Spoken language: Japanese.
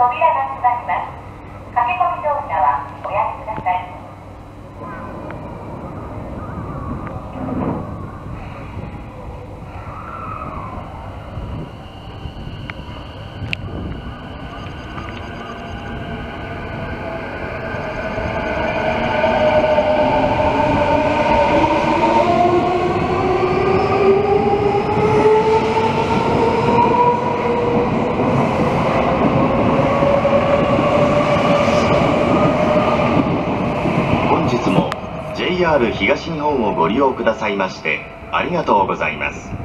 扉が閉まります。駆け込み乗車はおやめください。 JR 東日本をご利用くださいましてありがとうございます。